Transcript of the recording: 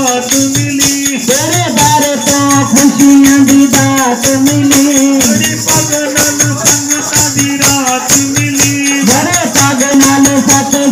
दात मिली, तेरे दर तो खुशियां दी दात मिली, बड़े पग नाल संगतां दी रात मिली, बड़े पग नाल सत